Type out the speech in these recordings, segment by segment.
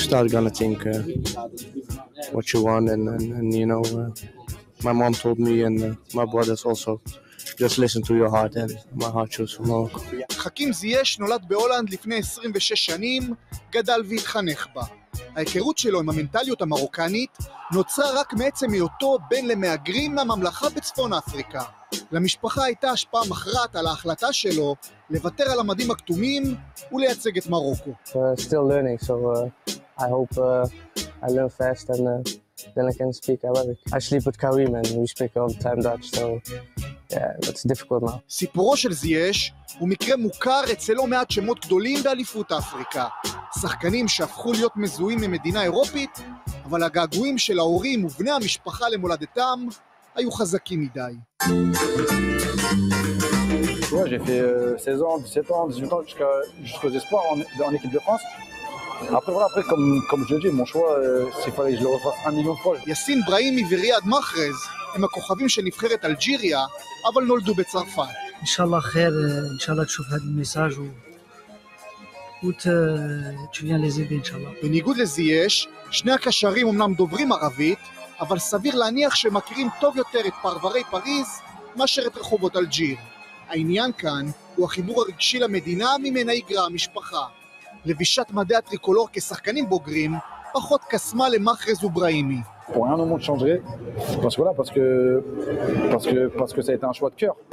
start gonna think what you want, and you know, my mom told me, and my brothers also, just listen to your heart, and my heart chose for Morocco. חכים זייש נולד בהולנד לפני 26 שנים, גדל והתחנך בה. ההיכרות שלו עם המנטליות המרוקנית נוצרה רק מעצם היותו בן למהגרים מהממלכה בצפון אפריקה. למשפחה הייתה השפעה מכרעת על ההחלטה שלו לוותר על המדים הכתומים ולייצג את מרוקו. Still learning, so I hope I learn fast and then I can speak Arabic. I sleep with Karim and we speak all the time Dutch, so yeah, it's difficult now. סיפורו של זייש הוא מקרה מוכר אצל לא מעט שמות גדולים באליפות אפריקה. שחקנים שהפכו להיות מזוהים ממדינה אירופית, אבל הגעגועים של ההורים ובני המשפחה למולדתם היו חזקים מדי. Ouais, j'ai fait 16 ans, 17 ans, 18 ans jusqu'aux espoirs en équipe de France. Après voilà, comme je dis, mon choix, s'il fallait que je le refasse 1 million de fois. יאסין ברהימי וריאד מחרז הם הכוכבים של נבחרת אלג'יריה, אבל נולדו בצרפת. אינשאללה חיר, אינשאללה תשוף هذا الميساج tu viens les aider אינשאללה. בניגוד לזייש, שני הקשרים אמנם דוברים ערבית, אבל סביר להניח שהם מכירים טוב יותר את פרברי פריז מאשר את רחובות אלג'יר. העניין כאן הוא החיבור הרגשי למדינה ממנה יגרע המשפחה. לבישת מדי הטריקולור כשחקנים בוגרים פחות קסמה למחרז וברהימי. Pour rien au monde changerait, parce que ça a été un choix de cœur.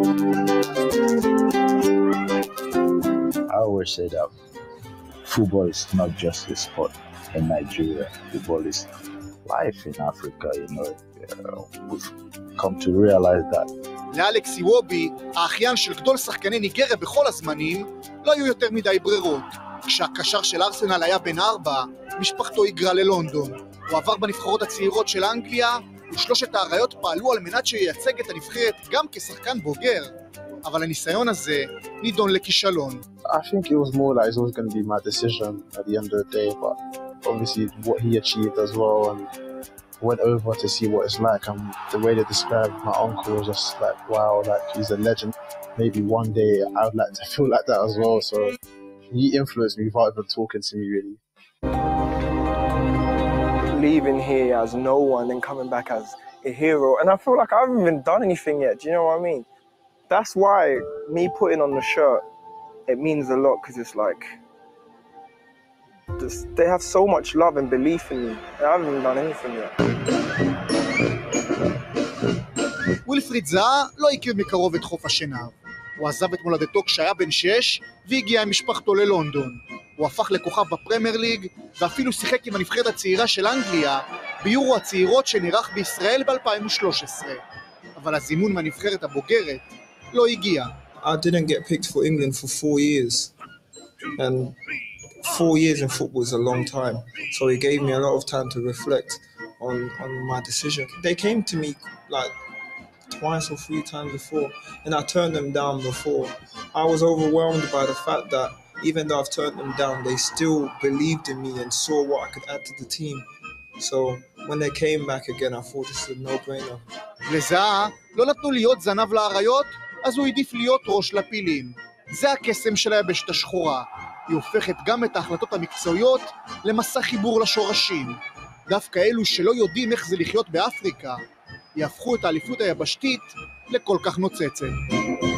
I always say that football is not just a sport in Nigeria. Football is life in Africa, you know. We've come to realize that. לאלכס איוובי, האחיין של גדול שחקני ניגריה בכל הזמנים, לא היו יותר מדי ברירות. כשהקשר של ארסנל היה בן 4, משפחתו היגרה ללונדון. הוא עבר בנבחרות הצעירות של אנגליה, ושלושת האריות פעלו על מנת שייצג את הנבחרת גם כשחקן בוגר. אבל הניסיון הזה נידון לכישלון. I think it was more like it was going to be my decision at the end of the day, but obviously what he achieved as well, and went over to see what it's like, and the way they described my uncle was just like, wow, like he's a legend. Maybe one day I would like to feel like that as well, so he influenced me without even talking to me really. Leaving here as no one and coming back as a hero, and I feel like I haven't even done anything yet, do you know what I mean? That's why me putting on the shirt, it means a lot, because it's like they have so much love and belief in me. I haven't even done anything yet. ווילפריד זאה לא הכיר מקרוב את חוף השנהב. הוא עזב את מולדתו כשהיה בן 6 והגיע עם משפחתו ללונדון. הוא הפך לכוכב בפרמייר ליג ואפילו שיחק עם הנבחרת הצעירה של אנגליה ביורו הצעירות שנערך בישראל ב-2013. אבל הזימון מהנבחרת הבוגרת לא הגיע. I didn't get picked for England for 4 years, and 4 years in football is a long time, so it gave me a lot of time to reflect on my decision. They came to me like twice or 3 times before, and I turned them down before. I was overwhelmed by the fact that even though I've turned them down, they still believed in me and saw what I could add to the team. So when they came back again, I thought this is a no-brainer. לזאה לא נתנו להיות זנב לאריות, אז הוא העדיף להיות ראש לפילים. זה הקסם של היבשת השחורה. היא הופכת גם את ההחלטות המקצועיות למסע חיבור לשורשים. דווקא אלו שלא יודעים איך זה לחיות באפריקה, יהפכו את האליפות היבשתית לכל כך נוצצת.